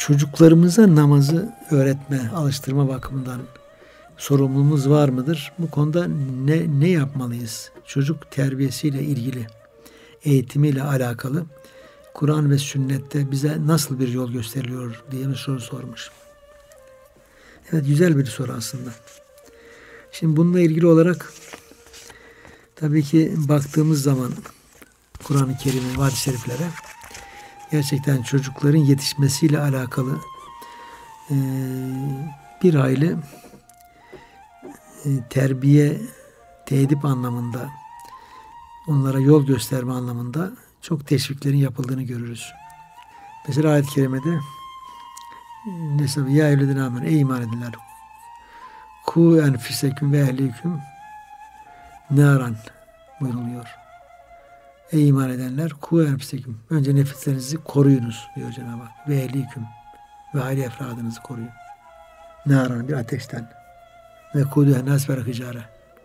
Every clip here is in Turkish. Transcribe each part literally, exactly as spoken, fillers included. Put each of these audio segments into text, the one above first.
çocuklarımıza namazı öğretme, alıştırma bakımından sorumluluğumuz var mıdır? Bu konuda ne, ne yapmalıyız? Çocuk terbiyesiyle ilgili, eğitimiyle alakalı Kur'an ve sünnette bize nasıl bir yol gösteriliyor diye bir soru sormuş. Evet, güzel bir soru aslında. Şimdi bununla ilgili olarak tabii ki baktığımız zaman Kur'an-ı Kerim'e, hadis-i şeriflere gerçekten çocukların yetişmesiyle alakalı e, bir hayli e, terbiye, teedip anlamında, onlara yol gösterme anlamında çok teşviklerin yapıldığını görürüz. Mesela ayet-i kerimede mesela ya eyyühellezine amenu, ey iman edenler, ku enfüseküm ve ehliküm naran buyruluyor. Ey iman edenler, ku enfüseküm, önce nefislerinizi koruyunuz diyor Cenab-ı Hak. Ve ehliküm, ve aile efradınızı koruyun. Naran, bir ateşten. Ve kuduhen nas ve hicare,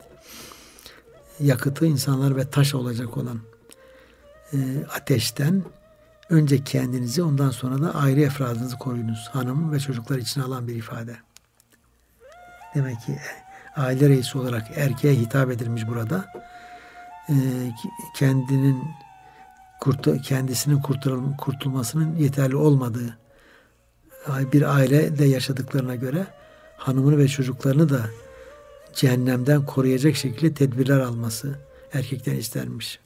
yakıtı insanlar ve taş olacak olan e, ateşten önce kendinizi, ondan sonra da aile efradınızı koruyunuz. Hanım ve çocuklar için alan bir ifade. Demek ki aile reisi olarak erkeğe hitap edilmiş burada. E, kendinin kurtu, kendisinin kurtul, kurtulmasının yeterli olmadığı bir ailede yaşadıklarına göre hanımını ve çocuklarını da cehennemden koruyacak şekilde tedbirler alması erkekten istenmiş.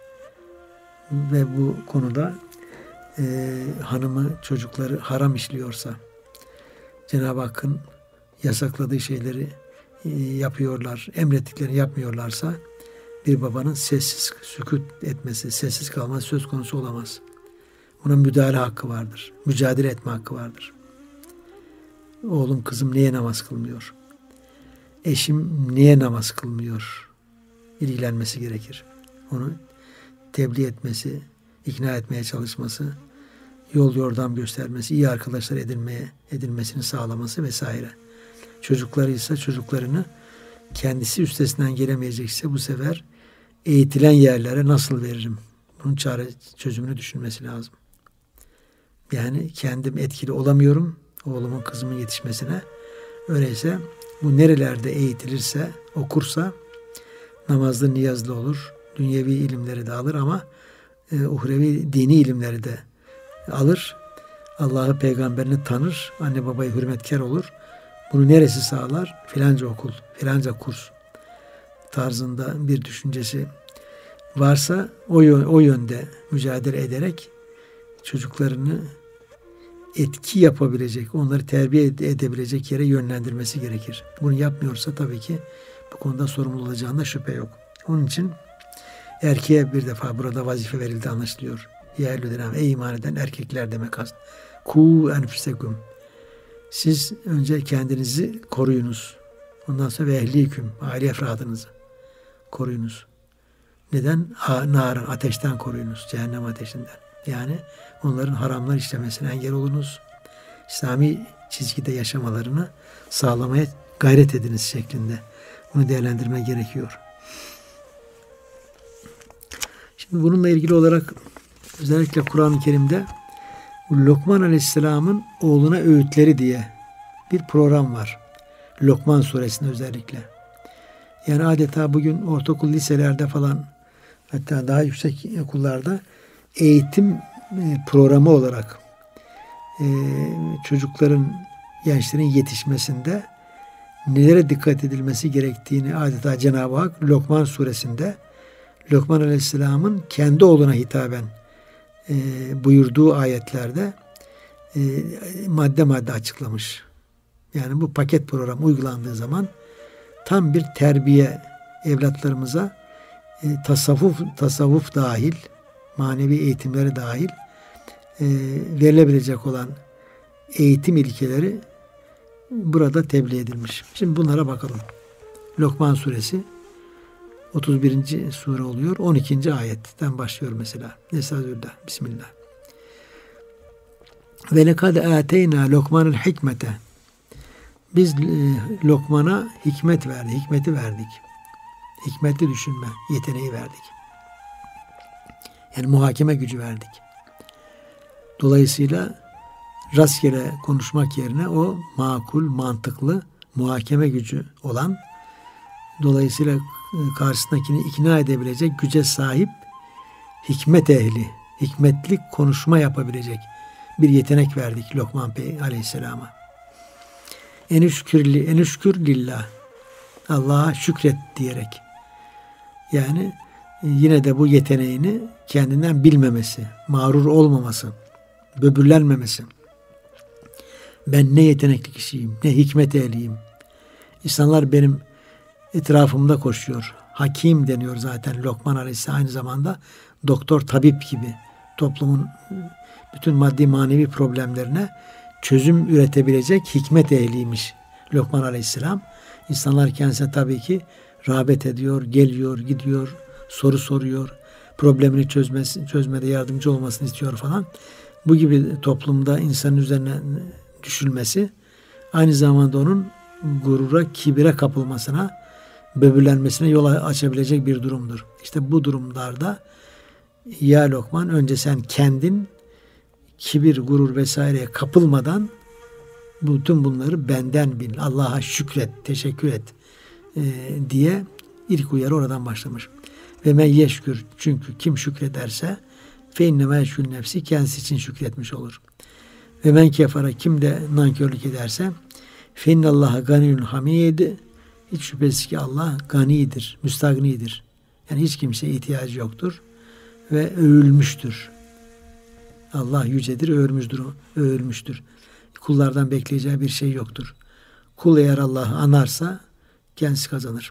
Ve bu konuda e, hanımı, çocukları haram işliyorsa, Cenab-ı Hakk'ın yasakladığı şeyleri e, yapıyorlar, emrettiklerini yapmıyorlarsa bir babanın sessiz sükût etmesi, sessiz kalması söz konusu olamaz. Buna müdahale hakkı vardır. Mücadele etme hakkı vardır. Oğlum, kızım niye namaz kılmıyor? Eşim niye namaz kılmıyor? İlgilenmesi gerekir. Onu tebliğ etmesi, ikna etmeye çalışması, yol yordam göstermesi, iyi arkadaşlar edinmeye, edinmesini sağlaması vesaire. Çocukları ise çocuklarını kendisi üstesinden gelemeyecekse bu sefer eğitilen yerlere nasıl veririm? Bunun çare çözümünü düşünmesi lazım. Yani kendim etkili olamıyorum oğlumun, kızımın yetişmesine. Öyleyse bu nerelerde eğitilirse, okursa namazlı, niyazlı olur. Dünyevi ilimleri de alır ama e, uhrevi dini ilimleri de alır. Allah'ı, peygamberini tanır. Anne babayı hürmetkar olur. Bunu neresi sağlar? Filanca okul, filanca kurs tarzında bir düşüncesi varsa o, o yönde mücadele ederek çocuklarını etki yapabilecek, onları terbiye edebilecek yere yönlendirmesi gerekir. Bunu yapmıyorsa tabii ki bu konuda sorumlu olacağında şüphe yok. Onun için erkeğe bir defa burada vazife verildi anlaşılıyor. Ya eyyühellezine, ey iman eden erkekler demek aslında. Ku enfüseküm. Siz önce kendinizi koruyunuz. Ondan sonra ve ehliküm, aile efradınızı koruyunuz. Neden? Naran, ateşten koruyunuz. Cehennem ateşinden. Yani onların haramlar işlemesine engel olunuz. İslami çizgide yaşamalarını sağlamaya gayret ediniz şeklinde. Bunu değerlendirme gerekiyor. Şimdi bununla ilgili olarak özellikle Kur'an-ı Kerim'de Lokman Aleyhisselam'ın oğluna öğütleri diye bir program var. Lokman suresinde özellikle. Yani adeta bugün ortaokul, liselerde falan, hatta daha yüksek okullarda eğitim programı olarak e, çocukların, gençlerin yetişmesinde nelere dikkat edilmesi gerektiğini adeta Cenab-ı Hak Lokman suresinde Lokman Aleyhisselam'ın kendi oğluna hitaben e, buyurduğu ayetlerde e, madde madde açıklamış. Yani bu paket program uygulandığı zaman tam bir terbiye, evlatlarımıza e, tasavvuf, tasavvuf dahil, manevi eğitimleri dahil e, verilebilecek olan eğitim ilkeleri burada tebliğ edilmiş. Şimdi bunlara bakalım. Lokman suresi otuz birinci sure oluyor. on ikinci ayetten başlıyor mesela. Estağfirullah. Bismillah. Ve lekad ateyna Lokman'el hikmete. Biz e, Lokman'a hikmet verdik, hikmeti verdik. Hikmetli düşünme yeteneği verdik. Yani muhakeme gücü verdik. Dolayısıyla rastgele konuşmak yerine o makul, mantıklı, muhakeme gücü olan, dolayısıyla karşısındakini ikna edebilecek güce sahip hikmet ehli, hikmetli konuşma yapabilecek bir yetenek verdik Lokman Bey Aleyhisselam'a. Enüşkürli, enüşkür lillah. Allah'a şükret diyerek. Yani yine de bu yeteneğini kendinden bilmemesi, mağrur olmaması, böbürlenmemesi. Ben ne yetenekli kişiyim, ne hikmet ehliyim. İnsanlar benim etrafımda koşuyor. Hakim deniyor zaten Lokman Aleyhisselam, aynı zamanda doktor, tabip gibi toplumun bütün maddi manevi problemlerine çözüm üretebilecek hikmet ehliymiş Lokman Aleyhisselam. İnsanlar kendisine tabii ki rağbet ediyor, geliyor, gidiyor, soru soruyor, problemini çözmesi, çözmede yardımcı olmasını istiyor falan. Bu gibi toplumda insanın üzerine düşülmesi aynı zamanda onun gurura, kibire kapılmasına, böbürlenmesine yol açabilecek bir durumdur. İşte bu durumlarda ya Lokman, önce sen kendin kibir, gurur vesaireye kapılmadan bütün bunları benden bil, Allah'a şükret, teşekkür et e, diye ilk uyarı oradan başlamış. Ve men yeşkür, çünkü kim şükrederse fe inneme yeşkür nefsi, kendisi için şükretmiş olur. Ve men kefara, kim de nankörlük ederse fe innallaha ganiyun hamid, hiç şüphesiz ki Allah ganidir, müstagnidir. Yani hiç kimseye ihtiyacı yoktur ve övülmüştür. Allah yücedir, övülmüştür, övülmüştür. Kullardan bekleyeceği bir şey yoktur. Kul eğer Allah'ı anarsa kendisi kazanır.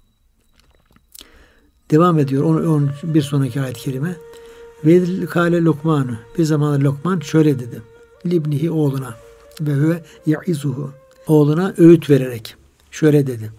Devam ediyor. On, on, bir sonraki ayet-i kerime. Ve kâle Lokmanu. Bir zamanlar Lokman şöyle dedi. Libnihi, oğluna. Ve huve ya'izuhu. Oğluna öğüt vererek şöyle dedi.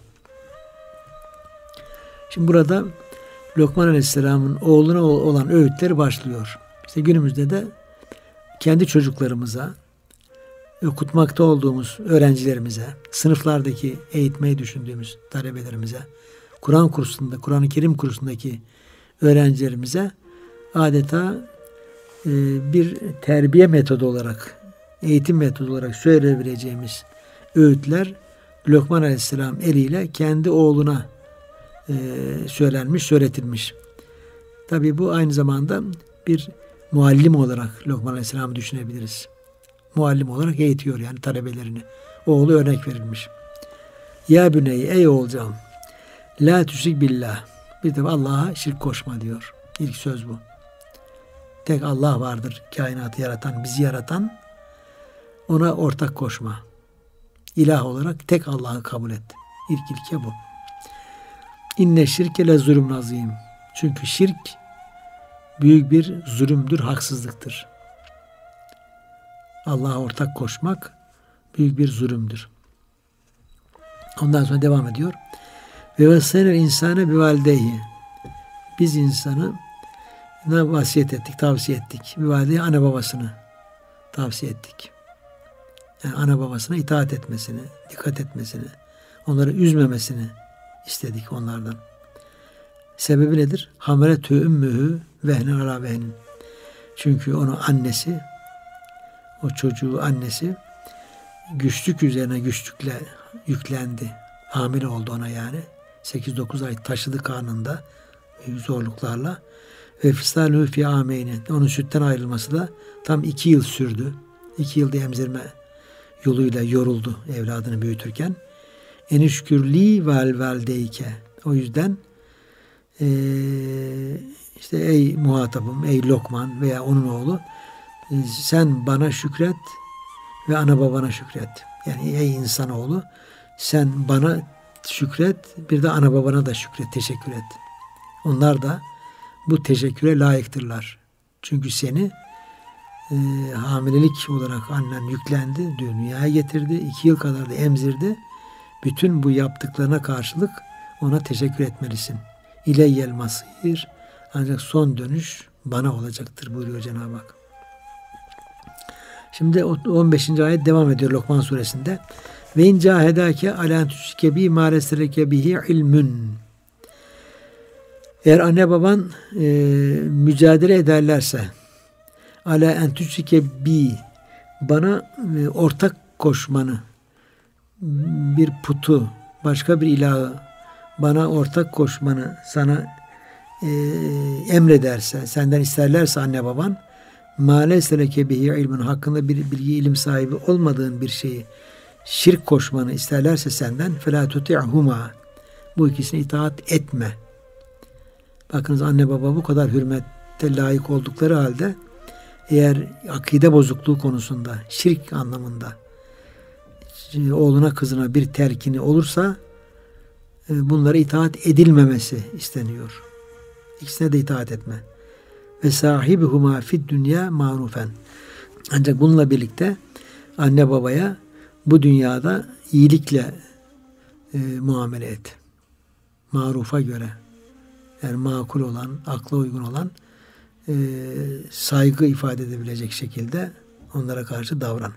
Şimdi burada Lokman Aleyhisselam'ın oğluna olan öğütleri başlıyor. İşte günümüzde de kendi çocuklarımıza, okutmakta olduğumuz öğrencilerimize, sınıflardaki eğitmeyi düşündüğümüz talebelerimize, Kur'an kursunda, Kur'an-ı Kerim kursundaki öğrencilerimize adeta e, bir terbiye metodu olarak, eğitim metodu olarak söyleyebileceğimiz öğütler Lokman Aleyhisselam eliyle kendi oğluna e, söylenmiş, söyletilmiş. Tabii bu aynı zamanda bir muallim olarak Lokman Aleyhisselam'ı düşünebiliriz. Muallim olarak eğitiyor yani talebelerini. Oğlu örnek verilmiş. Ya büney, ey oğulcağım, la tüşrik billah. Bir de Allah'a şirk koşma diyor. İlk söz bu. Tek Allah vardır, kainatı yaratan, bizi yaratan. Ona ortak koşma. İlah olarak tek Allah'ı kabul et. İlk ilke bu. İnne şirke le zulüm azim. Çünkü şirk büyük bir zulümdür, haksızlıktır. Allah'a ortak koşmak büyük bir zulümdür. Ondan sonra devam ediyor. Ve vesenel insane bi valideyhi. Biz insanı vasiyet ettik, tavsiye ettik. Bi valideyi, ana babasını tavsiye ettik. Yani ana babasına itaat etmesini, dikkat etmesini, onları üzmemesini istedik onlardan. Sebebi nedir? Hamaletü ümmühü vehnen ala vehnin. Çünkü onu annesi, o çocuğu annesi güçlük üzerine güçlükle yüklendi. Hamile oldu ona yani. sekiz dokuz ay taşıdı karnında zorluklarla. Ve fisalü fi ameyni. Onun sütten ayrılması da tam iki yıl sürdü. iki yılda emzirme yoluyla yoruldu evladını büyütürken. Enişkürli vel veldeyke. O yüzden ee, işte ey muhatabım, ey Lokman veya onun oğlu, sen bana şükret ve ana babana şükret. Yani ey insanoğlu, sen bana şükret, bir de ana babana da şükret, teşekkür et. Onlar da bu teşekküre layıktırlar. Çünkü seni e, hamilelik olarak annen yüklendi, dünyaya getirdi, iki yıl kadar da emzirdi. Bütün bu yaptıklarına karşılık ona teşekkür etmelisin. İleyyel masir, ancak son dönüş bana olacaktır buyuruyor Cenab-ı Hak. Şimdi on beşinci ayet devam ediyor Lokman suresinde. Ve in cahedake alen tüşrike bi ma lestereke bihi ilmün. Eğer anne baban e, mücadele ederlerse ala en tüşrike bi, bana e, ortak koşmanı, bir putu, başka bir ilahı bana ortak koşmanı sana e, emrederse, senden isterlerse anne baban, mâ leyse leke bihi ilmun, hakkında bir bilgi, ilim sahibi olmadığın bir şeyi şirk koşmanı isterlerse senden, felâ tuti'huma, bu ikisine itaat etme. Bakınız, anne baba bu kadar hürmete layık oldukları halde eğer akide bozukluğu konusunda, şirk anlamında oğluna kızına bir telkini olursa bunlara itaat edilmemesi isteniyor. İkisine de itaat etme. Ve sahibihuma fid dünya marufen. Ancak bununla birlikte anne babaya bu dünyada iyilikle e, muamele et. Marufa göre. Yani makul olan, akla uygun olan, e, saygı ifade edebilecek şekilde onlara karşı davran.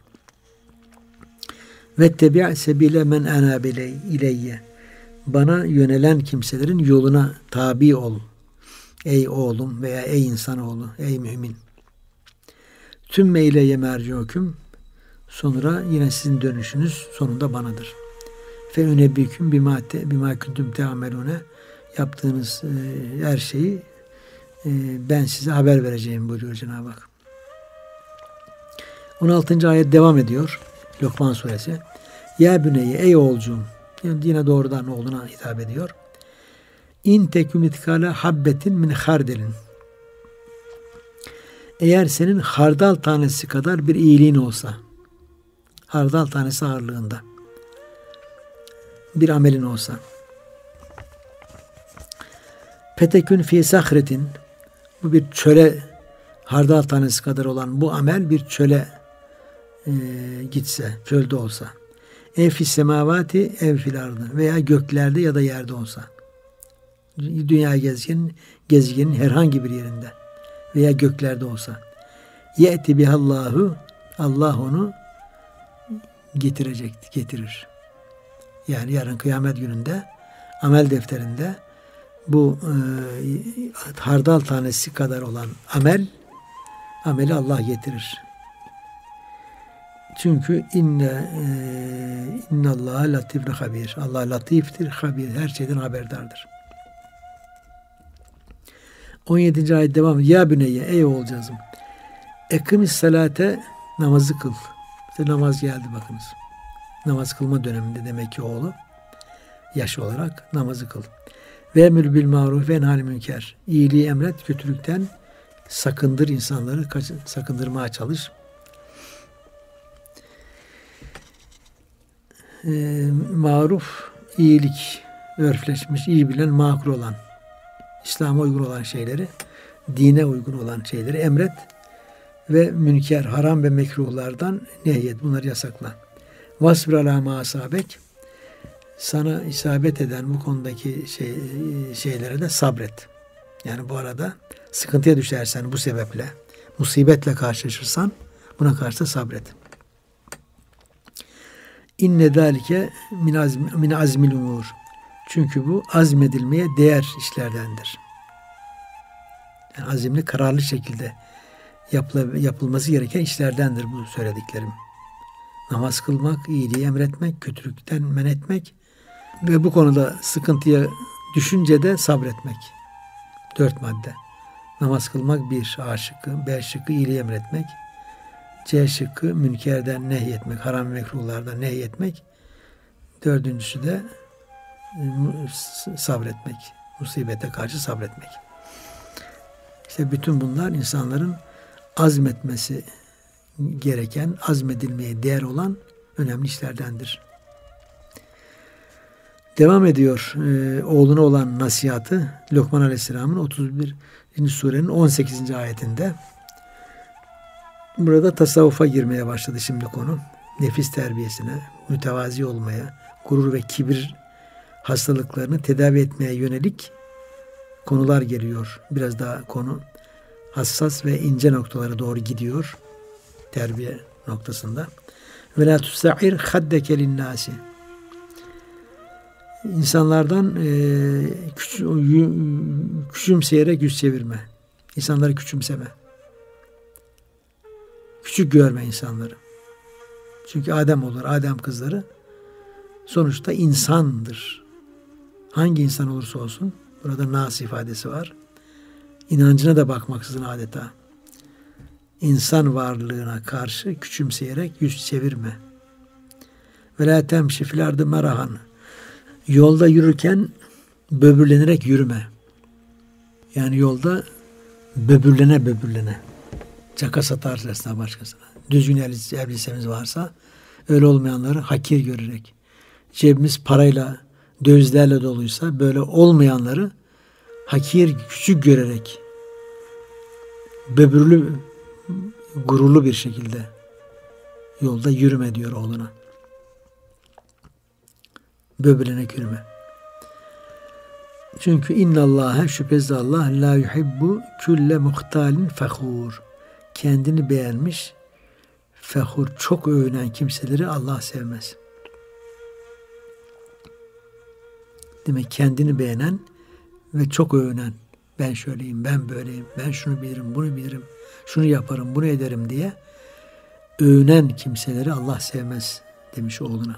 Ve tebi' sebile men anabe ileyye. Bana yönelen kimselerin yoluna tabi ol. Ey oğlum veya ey insanoğlu, ey mümin. Tümme ileyye merciukum. Sonra yine sizin dönüşünüz sonunda banadır. Fe ünebbiküm bima bima kuntum teamelune. Yaptığınız e, her şeyi e, ben size haber vereceğim buyuruyor Cenab-ı Hak. on altıncı ayet devam ediyor. Lokman suresi. Ya büneyye, ey oğulcuğum. Yine doğrudan oğluna hitap ediyor. İn teküm itkale habbetin min hardelin. Eğer senin hardal tanesi kadar bir iyiliğin olsa, hardal tanesi ağırlığında bir amelin olsa, fetekün fi sahretin, bu bir çöle, hardal tanesi kadar olan bu amel bir çöle e, gitse, çölde olsa, ev fis semavati ev fil ardı, veya göklerde ya da yerde olsa, dünya gezginin gezginin herhangi bir yerinde veya göklerde olsa, ye'ti bihallahu, Allah onu getirecek, getirir. Yani yarın kıyamet gününde amel defterinde bu e, hardal tanesi kadar olan amel ameli Allah getirir. Çünkü inne e, innallaha latifun habir. Allah latiftir, habir, her şeyden haberdardır. on yedinci ayet devam ediyor. Ya büneyye, ey oğulcağızım. Ekimis salate, namazı kıl. İşte namaz geldi bakınız. Namaz kılma döneminde demek ki oğlu yaş olarak namazı kıl. Ve emir bil maruf ve enhâl münker. İyiliği emret, kötülükten sakındır, insanları sakındırmaya çalış. E, maruf, iyilik, örfleşmiş, iyi bilen, makul olan, İslam'a uygun olan şeyleri, dine uygun olan şeyleri emret ve münker, haram ve mekruhlardan nehyet, bunları yasakla. Vasbir alâ mâ asâbek, sana isabet eden bu konudaki şey, şeylere de sabret. Yani bu arada sıkıntıya düşersen bu sebeple, musibetle karşılaşırsan buna karşı da sabret. İnne zâlike min, azm, min azmil umur. Çünkü bu azmedilmeye değer işlerdendir. Yani azimli, kararlı şekilde yapıl, yapılması gereken işlerdendir bu söylediklerim. Namaz kılmak, iyiliği emretmek, kötülükten men etmek ve bu konuda sıkıntıya düşünce de sabretmek. Dört madde. Namaz kılmak bir, A şıkkı, B şıkkı iyiliği emretmek, C şıkkı münkerden nehyetmek, haram mekruhlardan nehyetmek, dördüncüsü de sabretmek, musibete karşı sabretmek. İşte bütün bunlar insanların azmetmesi gereken, azmedilmeye değer olan önemli işlerdendir. Devam ediyor e, oğluna olan nasihatı Lokman Aleyhisselam'ın otuz birinci surenin on sekizinci ayetinde. Burada tasavvufa girmeye başladı şimdi konu. Nefis terbiyesine, mütevazi olmaya, gurur ve kibir hastalıklarını tedavi etmeye yönelik konular geliyor. Biraz daha konu hassas ve ince noktalara doğru gidiyor. Terbiye noktasında. Ve la tusa'ir haddeke linnâsi. İnsanlardan e, küç, küçümseyerek yüz çevirme. İnsanları küçümseme. Küçük görme insanları. Çünkü Adem olur, Adem kızları sonuçta insandır. Hangi insan olursa olsun, burada nas ifadesi var. İnancına da bakmaksızın adeta. İnsan varlığına karşı küçümseyerek yüz çevirme. Ve la temşi fil ardı merahan. Yolda yürürken böbürlenerek yürüme. Yani yolda böbürlene böbürlene. Caka satarcasına başkasına. Düzgün elbisemiz varsa öyle olmayanları hakir görerek. Cebimiz parayla, dövizlerle doluysa böyle olmayanları hakir, küçük görerek böbürlü, gururlu bir şekilde yolda yürüme diyor oğluna. Böbürlenerek yürüme. Çünkü innallâhe şüphesiz Allah la yuhibbu külle muhtalin fehur. Kendini beğenmiş, fehur, çok övünen kimseleri Allah sevmez. Demek kendini beğenen ve çok övünen, ben şöyleyim, ben böyleyim, ben şunu bilirim, bunu bilirim, şunu yaparım, bunu ederim diye övünen kimseleri Allah sevmez demiş oğluna.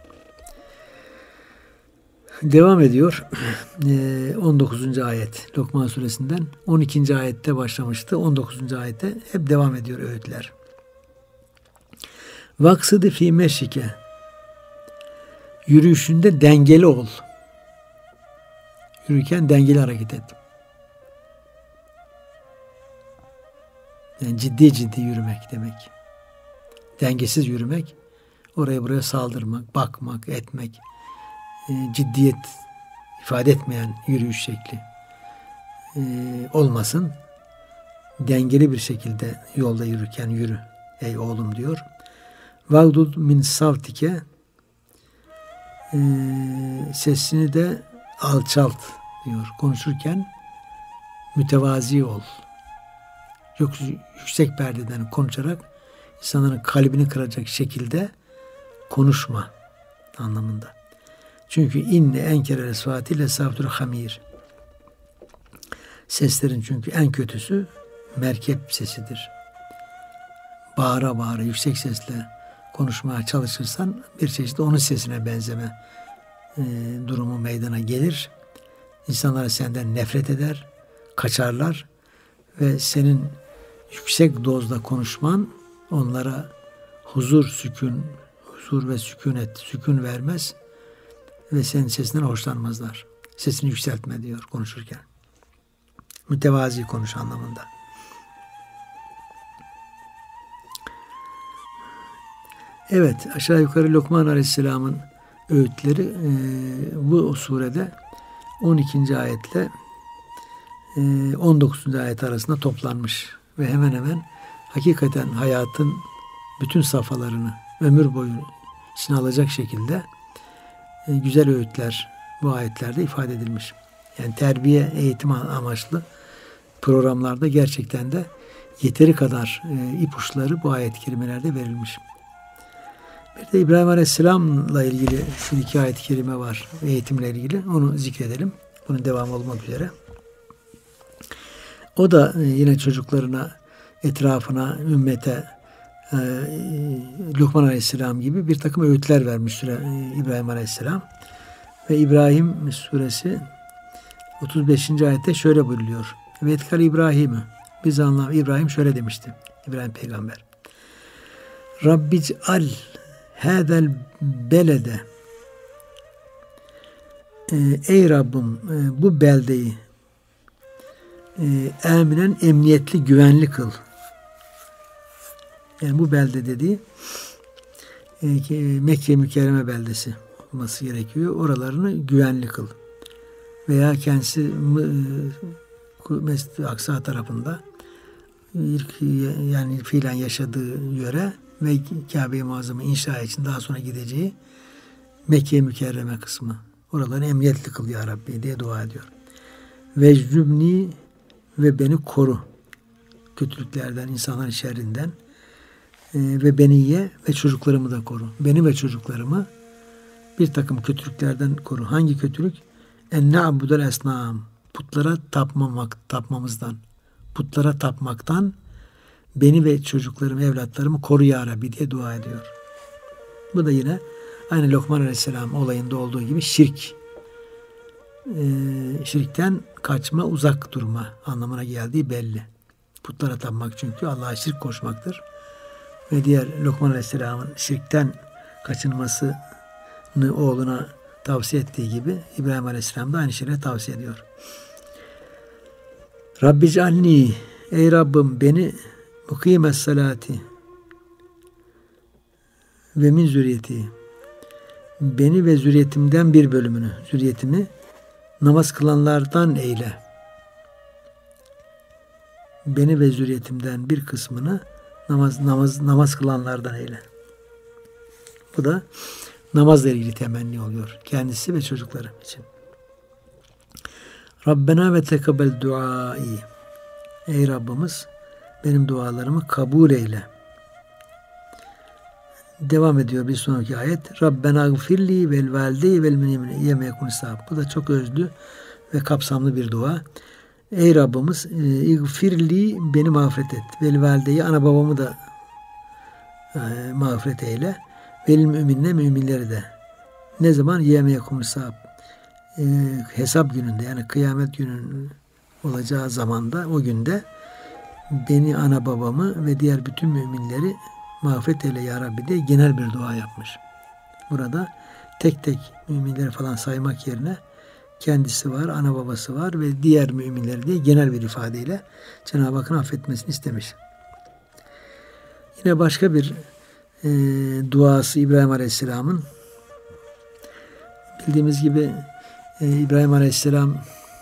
Devam ediyor. on dokuzuncu ayet Lokman suresinden. on ikinci ayette başlamıştı. on dokuzuncu ayette hep devam ediyor öğütler. Vaksıdı fî meşike. Yürüyüşünde dengeli ol. Yürürken dengeli hareket et. Yani ciddi ciddi yürümek demek. Dengesiz yürümek, oraya buraya saldırmak, bakmak, etmek, ciddiyet ifade etmeyen yürüyüş şekli olmasın. Dengeli bir şekilde yolda yürürken yürü ey oğlum diyor. Vagdud min savtike, sesini de alçalt diyor. Konuşurken mütevazi ol. Yok yüksek perdeden konuşarak insanların kalbini kıracak şekilde konuşma anlamında. Çünkü inne enkere esvatiyle savtul hamir. Seslerin çünkü en kötüsü merkep sesidir. Bağıra bağıra yüksek sesle konuşmaya çalışırsan bir çeşit onun sesine benzeme e, durumu meydana gelir. İnsanlar senden nefret eder, kaçarlar ve senin yüksek dozda konuşman onlara huzur, sükun, huzur ve sükunet, sükun vermez ve senin sesinden hoşlanmazlar. Sesini yükseltme diyor konuşurken. Mütevazi konuş anlamında. Evet, aşağı yukarı Lokman Aleyhisselam'ın öğütleri e, bu surede on ikinci ayetle e, on dokuzuncu ayet arasında toplanmış ve hemen hemen hakikaten hayatın bütün safhalarını ömür boyu içine alacak şekilde e, güzel öğütler bu ayetlerde ifade edilmiş. Yani terbiye, eğitim amaçlı programlarda gerçekten de yeteri kadar e, ipuçları bu ayet-i kerimelerde verilmiş. Bir de İbrahim Aleyhisselam'la ilgili şu iki ayet-i kerime var eğitimle ilgili. Onu zikredelim. Bunun devamı olmak üzere. O da yine çocuklarına, etrafına, ümmete e, Lokman Aleyhisselam gibi bir takım öğütler vermiş İbrahim Aleyhisselam. Ve İbrahim suresi otuz beşinci ayette şöyle buyuruluyor. Ve etkal İbrahim'i. Biz anlam İbrahim şöyle demişti. İbrahim peygamber. Rabbic'al hâzel belede. Ey Rabbim bu beldeyi eminen emniyetli, güvenli kıl. Yani bu belde dediği Mekke mükerreme beldesi olması gerekiyor. Oralarını güvenli kıl. Veya kendisi Mescid-i Aksa tarafında yani fiilen yaşadığı yöre ve Kabe-i Muazzam'ı inşa için daha sonra gideceği Mekke mükerreme kısmı. Oraları emniyetli kıl ya Rabbi diye dua ediyor. Vecnübni ve beni koru. Kötülüklerden, insanların şerrinden e, ve beni ye ve çocuklarımı da koru. Beni ve çocuklarımı bir takım kötülüklerden koru. Hangi kötülük? En na'budel esnam. Putlara tapmamak, tapmamızdan. Putlara tapmaktan beni ve çocuklarımı, evlatlarımı koru ya Rabbi diye dua ediyor. Bu da yine aynı Lokman Aleyhisselam olayında olduğu gibi şirk, e, şirkten kaçma, uzak durma anlamına geldiği belli. Putlara tapmak çünkü Allah'a şirk koşmaktır. Ve diğer Lokman Aleyhisselam'ın şirkten kaçınmasını oğluna tavsiye ettiği gibi İbrahim Aleyhisselam da aynı şeyleri tavsiye ediyor. Rabbi cealni, ey Rabbim beni mukimes salati ve min zürriyeti, beni ve zürriyetimden bir bölümünü, zürriyetimi namaz kılanlardan eyle. Beni ve zürriyetimden bir kısmını namaz namaz namaz kılanlardan eyle. Bu da namazla ilgili temenni oluyor. Kendisi ve çocukları için. Rabbena ve tekabel duai. Ey Rabbimiz benim dualarımı kabul eyle. Devam ediyor bir sonraki ayet. Rabbena gfirli vel valideyye vel müminine yeme yekun sahab. Bu da çok özlü ve kapsamlı bir dua. Ey Rabbimiz gfirli beni mağfiret et. Vel valideyi ana babamı da e, mağfiret eyle. Vel müminine müminleri de. Ne zaman? Yeme yekun sahab. E, hesap gününde yani kıyamet günün olacağı zamanda o günde beni ana babamı ve diğer bütün müminleri mağfiret eyle ya Rabbi diye genel bir dua yapmış. Burada tek tek müminleri falan saymak yerine kendisi var, ana babası var ve diğer müminleri diye genel bir ifadeyle Cenab-ı Hakk'ın affetmesini istemiş. Yine başka bir e, duası İbrahim Aleyhisselam'ın, bildiğimiz gibi e, İbrahim Aleyhisselam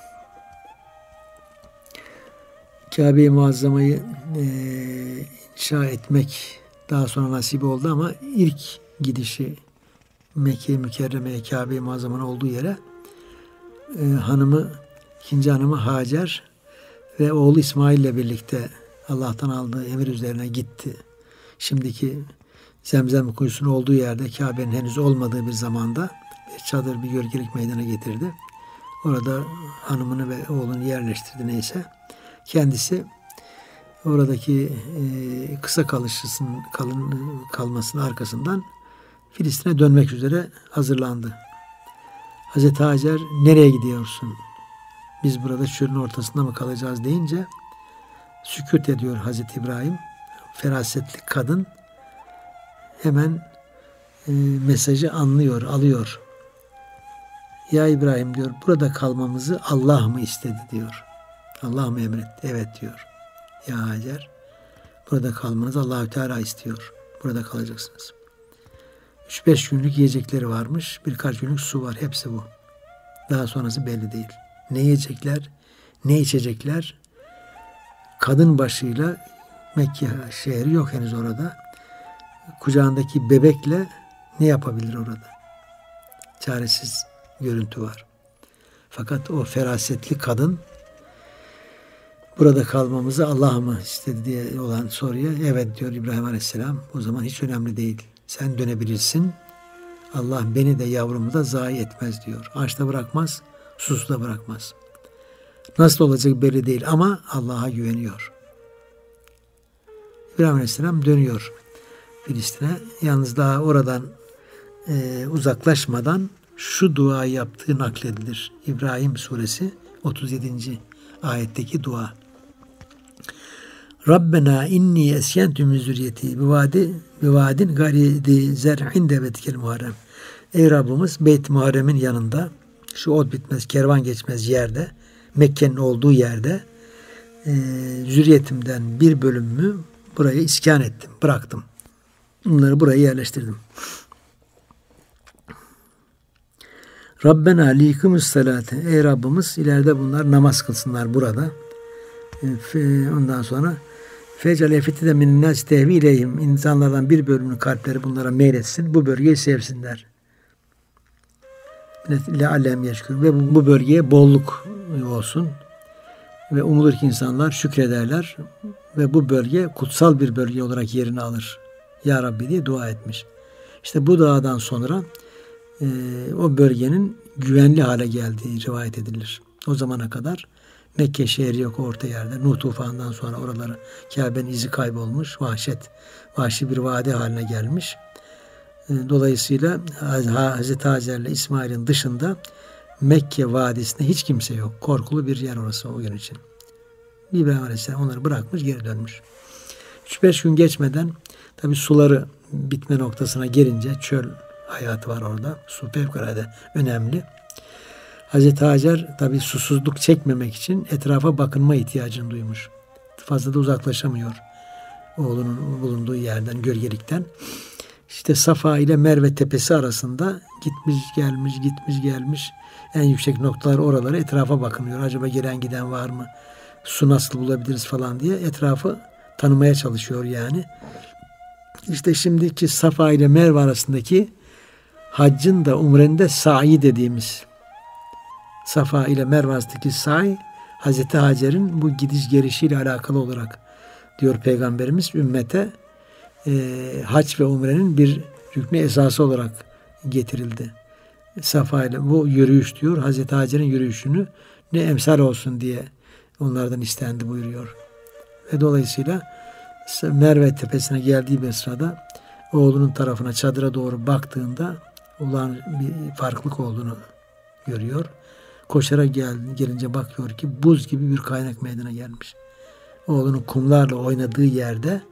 Kabe-i Muazzama'yı e, inşa etmek daha sonra nasip oldu ama ilk gidişi Mekke-i Mükerreme'ye, Kabe-i Muazzama'nın olduğu yere e, hanımı, ikinci hanımı Hacer ve oğlu İsmail ile birlikte Allah'tan aldığı emir üzerine gitti. Şimdiki Zemzem kuyusunun olduğu yerde Kabe'nin henüz olmadığı bir zamanda bir çadır, bir gölgelik meydana getirdi. Orada hanımını ve oğlunu yerleştirdi neyse. Kendisi oradaki e, kısa kalışısın, kalın, kalmasının arkasından Filistin'e dönmek üzere hazırlandı. Hazreti Hacer nereye gidiyorsun? Biz burada çölün ortasında mı kalacağız deyince sükût ediyor Hazreti İbrahim. Ferasetli kadın hemen e, mesajı anlıyor, alıyor. Ya İbrahim diyor, burada kalmamızı Allah mı istedi diyor. Allah mı emretti? Evet diyor. Ya Hacer, burada kalmanızı Allahü Teala istiyor. Burada kalacaksınız. üç beş günlük yiyecekleri varmış. Birkaç günlük su var. Hepsi bu. Daha sonrası belli değil. Ne yiyecekler, ne içecekler. Kadın başıyla Mekke şehri yok henüz orada. Kucağındaki bebekle ne yapabilir orada? Çaresiz görüntü var. Fakat o ferasetli kadın burada kalmamızı Allah mı istedi diye olan soruya evet diyor İbrahim Aleyhisselam. O zaman hiç önemli değil. Sen dönebilirsin. Allah beni de yavrumu da zayi etmez diyor. Açta bırakmaz, susuz da bırakmaz. Nasıl olacak belli değil ama Allah'a güveniyor. İbrahim Aleyhisselam dönüyor Filistin'e. Yalnız daha oradan e, uzaklaşmadan şu duayı yaptığı nakledilir. İbrahim suresi otuz yedinci ayetteki dua. Rabbena inni esyentu min zürriyeti bivadi bivadin garidi zer'in devetikel muharrem. Ey Rabbimiz Beyt-i Muharrem'in yanında şu ot bitmez, kervan geçmez yerde, Mekke'nin olduğu yerde e, zürriyetimden bir bölümümü buraya iskan ettim, bıraktım. Bunları buraya yerleştirdim. Rabbena likimus salate. Ey Rabbimiz ileride bunlar namaz kılsınlar burada. Ondan sonra fecal efitide min nas tehvi ileyhim. İnsanlardan bir bölümünün kalpleri bunlara meyletsin. Bu bölgeyi sevsinler. Leallem yeşkür. Ve bu, bu bölgeye bolluk olsun. Ve umulur ki insanlar şükrederler. Ve bu bölge kutsal bir bölge olarak yerini alır. Ya Rabbi diye dua etmiş. İşte bu duadan sonra e, o bölgenin güvenli hale geldiği rivayet edilir. O zamana kadar Mekke şehri yok orta yerde. Nuh tufanından sonra oralara Kabe'nin izi kaybolmuş. Vahşet, vahşi bir vadi haline gelmiş. Dolayısıyla Hazreti Hacer ile İsmail'in dışında Mekke vadisinde hiç kimse yok. Korkulu bir yer orası o gün için. İbrahim Aleyhisselam onları bırakmış, geri dönmüş. üç beş gün geçmeden tabi suları bitme noktasına gelince, çöl hayatı var orada. Su fevkalade önemli. Hazreti Hacer tabi susuzluk çekmemek için etrafa bakınma ihtiyacını duymuş. Fazla da uzaklaşamıyor oğlunun bulunduğu yerden, gölgelikten. İşte Safa ile Merve tepesi arasında gitmiş gelmiş gitmiş gelmiş, en yüksek noktalar oralara, etrafa bakınıyor. Acaba gelen giden var mı? Su nasıl bulabiliriz falan diye etrafı tanımaya çalışıyor yani. İşte şimdiki Safa ile Merve arasındaki haccın da umrenin de sa'i dediğimiz, Safa ile Merve arasındaki sa'i Hazreti Hacer'in bu gidiş gelişiyle alakalı olarak diyor Peygamberimiz, ümmete e, hac ve umrenin bir rüknü esası olarak getirildi. Safa ile bu yürüyüş diyor, Hazreti Hacer'in yürüyüşünü ne emsal olsun diye onlardan istendi buyuruyor. Ve dolayısıyla Merve tepesine geldiği bir sırada oğlunun tarafına, çadıra doğru baktığında olan bir farklılık olduğunu görüyor. Koşarak gel, gelince bakıyor ki buz gibi bir kaynak meydana gelmiş. Oğlunun kumlarla oynadığı yerde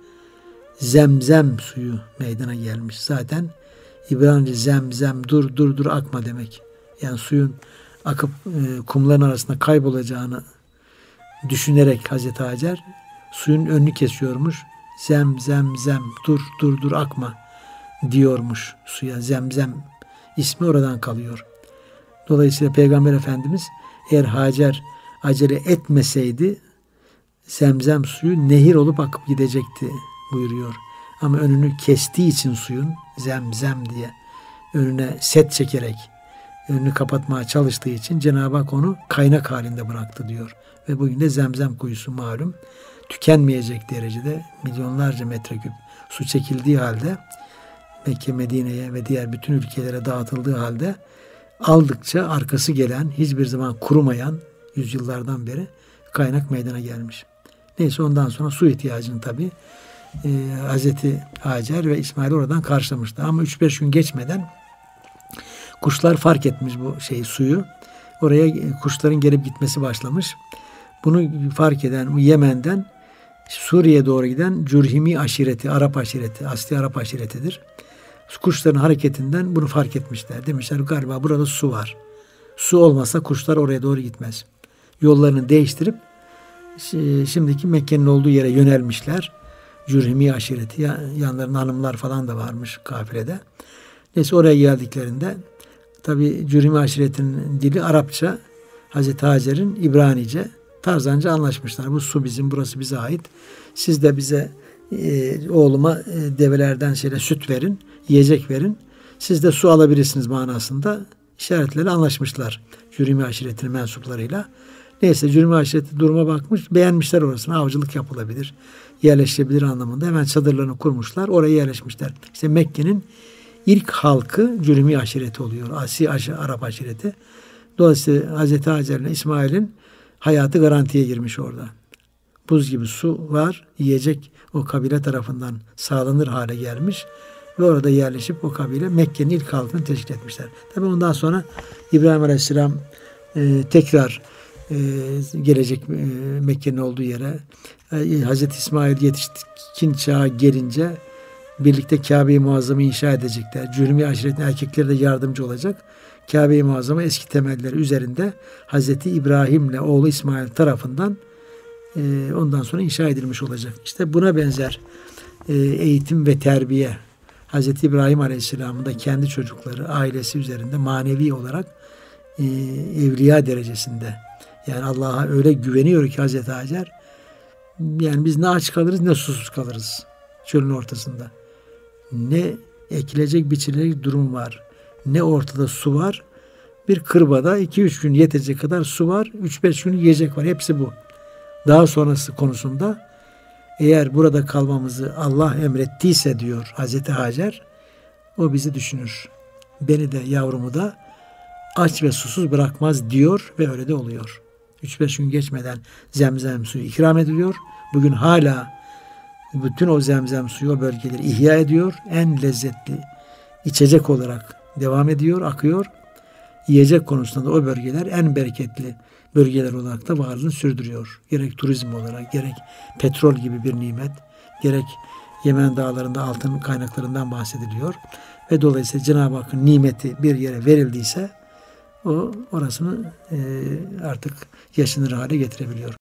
zemzem suyu meydana gelmiş. Zaten İbranice zemzem, dur dur dur akma demek. Yani suyun akıp e, kumların arasında kaybolacağını düşünerek Hazreti Hacer suyun önünü kesiyormuş. Zem zem zem, dur dur dur akma diyormuş suya. Zemzem ismi oradan kalıyor. Dolayısıyla Peygamber Efendimiz eğer Hacer acele etmeseydi zemzem suyu nehir olup akıp gidecekti buyuruyor. Ama önünü kestiği için suyun, zemzem diye önüne set çekerek önünü kapatmaya çalıştığı için Cenab-ı Hak onu kaynak halinde bıraktı diyor. Ve bugün de zemzem kuyusu malum tükenmeyecek derecede milyonlarca metreküp su çekildiği halde, Mekke, Medine'ye ve diğer bütün ülkelere dağıtıldığı halde aldıkça arkası gelen, hiçbir zaman kurumayan, yüzyıllardan beri kaynak meydana gelmiş. Neyse, ondan sonra su ihtiyacını tabi e, Hazreti Hacer ve İsmail oradan karşılamıştı. Ama üç beş gün geçmeden kuşlar fark etmiş bu şeyi, suyu. Oraya kuşların gelip gitmesi başlamış. Bunu fark eden Yemen'den Suriye'ye doğru giden Cürhimi aşireti, Arap aşireti, asli Arap aşiretidir. Kuşların hareketinden bunu fark etmişler. Demişler galiba burada su var. Su olmasa kuşlar oraya doğru gitmez. Yollarını değiştirip şimdiki Mekke'nin olduğu yere yönelmişler. Cürhimi aşireti, yanlarında hanımlar falan da varmış kafilede. Neyse, oraya geldiklerinde tabi Cürhimi aşiretinin dili Arapça, Hazreti Hacer'in İbranice, tarzanca anlaşmışlar. Bu su bizim, burası bize ait. Siz de bize e, oğluma e, develerden şeyle süt verin, yiyecek verin. Siz de su alabilirsiniz manasında işaretleri anlaşmışlar Cürhimi aşiretinin mensuplarıyla. Neyse, Cürhimi aşireti duruma bakmış, beğenmişler orasını, avcılık yapılabilir, yerleşebilir anlamında hemen çadırlarını kurmuşlar, oraya yerleşmişler. İşte Mekke'nin ilk halkı Cürhimi aşireti oluyor. Asi Arap aşireti. Dolayısıyla Hazreti Hacer ile İsmail'in hayatı garantiye girmiş orada. Buz gibi su var, yiyecek o kabile tarafından sağlanır hale gelmiş ve orada yerleşip o kabile Mekke'nin ilk halkını teşkil etmişler. Tabi ondan sonra İbrahim Aleyhisselam e, tekrar e, gelecek e, Mekke'nin olduğu yere. E, Hazreti İsmail yetişkin çağa gelince birlikte Kabe-i Muazzam'ı inşa edecekler. Cürhimi aşiretinin erkekleri de yardımcı olacak. Kabe-i Muazzama eski temelleri üzerinde Hazreti İbrahim'le oğlu İsmail tarafından e, ondan sonra inşa edilmiş olacak. İşte buna benzer e, eğitim ve terbiye Hazreti İbrahim Aleyhisselam'ın da kendi çocukları, ailesi üzerinde manevi olarak e, evliya derecesinde. Yani Allah'a öyle güveniyor ki Hazreti Hacer, yani biz ne aç kalırız ne susuz kalırız çölün ortasında. Ne ekilecek biçilecek durum var, ne ortada su var. Bir kırbada iki üç gün yetecek kadar su var. üç beş gün yiyecek var. Hepsi bu. Daha sonrası konusunda eğer burada kalmamızı Allah emrettiyse diyor Hazreti Hacer, o bizi düşünür. Beni de yavrumu da aç ve susuz bırakmaz diyor ve öyle de oluyor. üç beş gün geçmeden zemzem suyu ikram ediliyor. Bugün hala bütün o zemzem suyu o bölgeleri ihya ediyor. En lezzetli içecek olarak devam ediyor, akıyor. Yiyecek konusunda da o bölgeler en bereketli bölgeler olarak da varlığını sürdürüyor. Gerek turizm olarak, gerek petrol gibi bir nimet, gerek Yemen dağlarında altın kaynaklarından bahsediliyor. Ve dolayısıyla Cenab-ı Hakk'ın nimeti bir yere verildiyse o orasını e, artık yaşanır hale getirebiliyor.